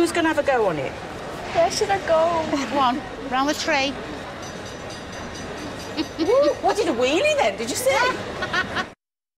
Who's going to have a go on it? Where should I go? Come on, round the tree. What did a wheelie then? Did you see?